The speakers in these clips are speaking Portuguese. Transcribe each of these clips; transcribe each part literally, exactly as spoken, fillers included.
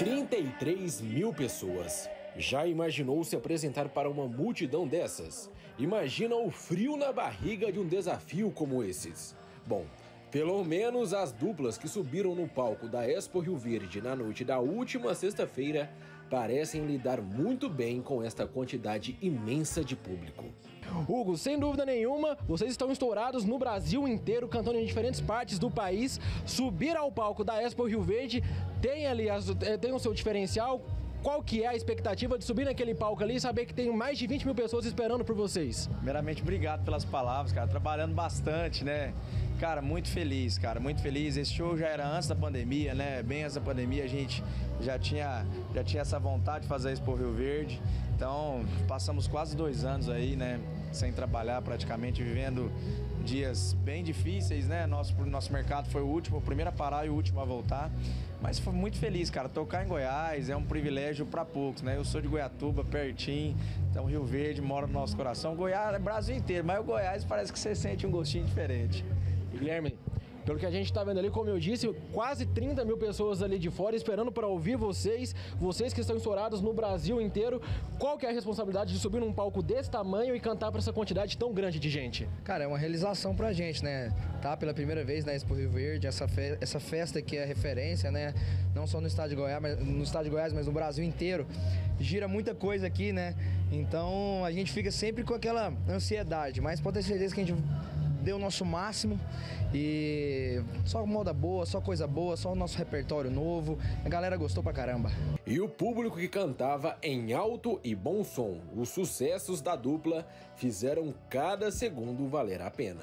trinta e três mil pessoas. Já imaginou se apresentar para uma multidão dessas? Imagina o frio na barriga de um desafio como esses. Bom, pelo menos as duplas que subiram no palco da Expo Rio Verde na noite da última sexta-feira parecem lidar muito bem com esta quantidade imensa de público. Hugo, sem dúvida nenhuma, vocês estão estourados no Brasil inteiro, cantando em diferentes partes do país. Subir ao palco da Expo Rio Verde tem ali as, tem o seu diferencial. Qual que é a expectativa de subir naquele palco ali e saber que tem mais de vinte mil pessoas esperando por vocês? Primeiramente, obrigado pelas palavras, cara. Trabalhando bastante, né? Cara, muito feliz, cara, muito feliz. Esse show já era antes da pandemia, né? Bem antes da pandemia, a gente já tinha, já tinha essa vontade de fazer isso por Rio Verde. Então, passamos quase dois anos aí, né? Sem trabalhar, praticamente, vivendo dias bem difíceis, né? Nosso, nosso mercado foi o último, o primeiro a parar e o último a voltar. Mas foi muito feliz, cara. Tocar em Goiás é um privilégio para poucos, né? Eu sou de Goiatuba, pertinho, então Rio Verde mora no nosso coração. Goiás é Brasil inteiro, mas o Goiás parece que você sente um gostinho diferente. Guilherme, pelo que a gente está vendo ali, como eu disse, quase trinta mil pessoas ali de fora esperando para ouvir vocês, vocês que estão estourados no Brasil inteiro. Qual que é a responsabilidade de subir num palco desse tamanho e cantar para essa quantidade tão grande de gente? Cara, é uma realização pra gente, né? Tá pela primeira vez na Expo Rio Verde, essa, fe essa festa que é referência, né? Não só no estado de Goiás, mas, no estado de Goiás, mas no Brasil inteiro. Gira muita coisa aqui, né? Então a gente fica sempre com aquela ansiedade, mas pode ter certeza que a gente deu o nosso máximo e só moda boa, só coisa boa, só o nosso repertório novo. A galera gostou pra caramba. E o público que cantava em alto e bom som. Os sucessos da dupla fizeram cada segundo valer a pena.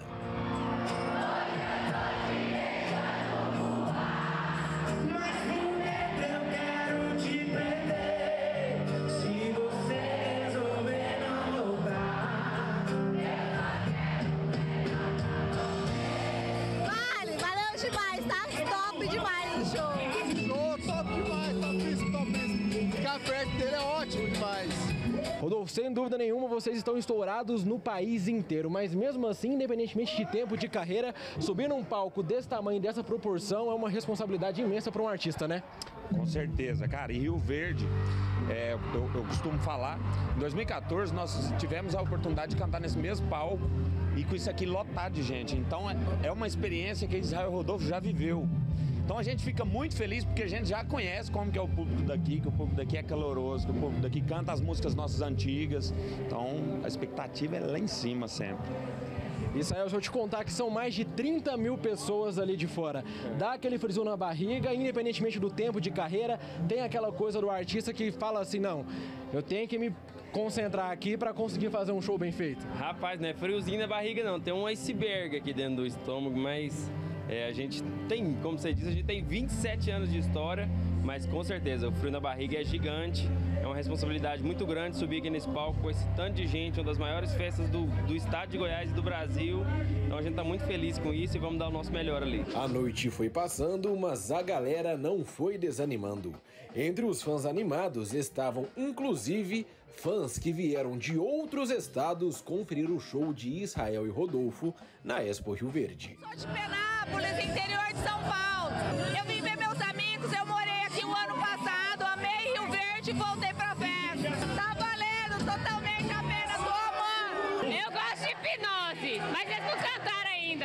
Perto dele é ótimo demais. Rodolfo, sem dúvida nenhuma, vocês estão estourados no país inteiro, mas mesmo assim, independentemente de tempo de carreira, subir num palco desse tamanho, dessa proporção, é uma responsabilidade imensa para um artista, né? Com certeza, cara. E Rio Verde, é, eu, eu costumo falar, em dois mil e quatorze nós tivemos a oportunidade de cantar nesse mesmo palco e com isso aqui lotado de gente. Então é, é uma experiência que Israel Rodolfo já viveu. Então a gente fica muito feliz porque a gente já conhece como que é o público daqui, que o público daqui é caloroso, que o público daqui canta as músicas nossas antigas. Então a expectativa é lá em cima sempre. Israel, deixa eu te contar que são mais de trinta mil pessoas ali de fora. Dá aquele frisão na barriga, independentemente do tempo de carreira, tem aquela coisa do artista que fala assim, não, eu tenho que me concentrar aqui para conseguir fazer um show bem feito. Rapaz, não é friozinho na barriga não, tem um iceberg aqui dentro do estômago, mas... É, a gente tem, como você disse, a gente tem vinte e sete anos de história, mas com certeza o frio na barriga é gigante, é uma responsabilidade muito grande subir aqui nesse palco com esse tanto de gente, uma das maiores festas do, do estado de Goiás e do Brasil, então a gente está muito feliz com isso e vamos dar o nosso melhor ali. A noite foi passando, mas a galera não foi desanimando. Entre os fãs animados estavam, inclusive, fãs que vieram de outros estados conferir o show de Israel e Rodolfo na Expo Rio Verde. Sou de Penápolis, interior de São Paulo. Eu vim ver meus amigos, eu morei aqui o ano passado, amei Rio Verde e voltei pra festa. Tá valendo totalmente a pena, tô amando. Eu gosto de hipnose, mas eles não cantaram ainda.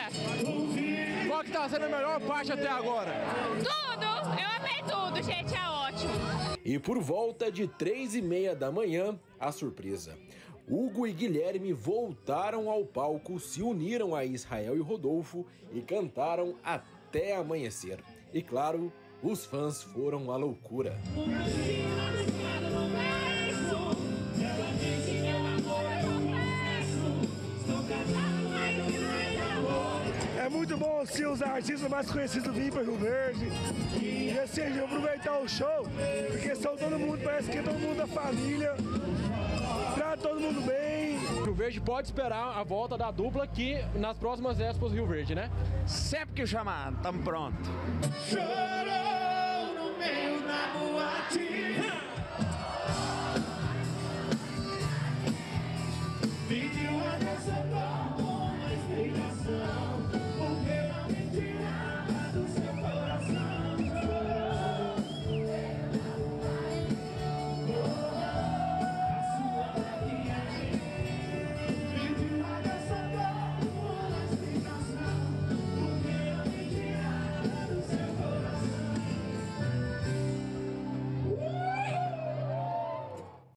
Qual que tá sendo a melhor parte até agora? Tudo! Eu amei tudo, gente, é ótimo. E por volta de três e meia da manhã, a surpresa. Hugo e Guilherme voltaram ao palco, se uniram a Israel e Rodolfo e cantaram até amanhecer. E claro, os fãs foram à loucura. É muito bom se os artistas mais conhecidos virem para Rio Verde e assim, aproveitar o show, porque são todo mundo, parece que é todo mundo da família, trata todo mundo bem. Rio Verde pode esperar a volta da dupla aqui nas próximas Expos Rio Verde, né? Sempre que chamar, tamo pronto. Chorou no meio da boate.